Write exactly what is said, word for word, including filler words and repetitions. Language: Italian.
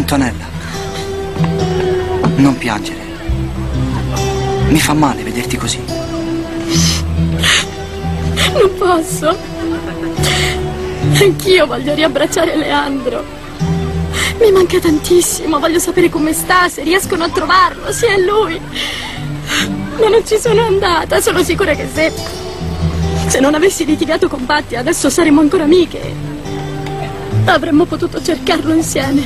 Antonella, non piangere. Mi fa male vederti così. Non posso. Anch'io voglio riabbracciare Leandro. Mi manca tantissimo, voglio sapere come sta, se riescono a trovarlo, se è lui. Ma non ci sono andata, sono sicura che se... Se non avessi litigato con Patti, adesso saremmo ancora amiche. Avremmo potuto cercarlo insieme.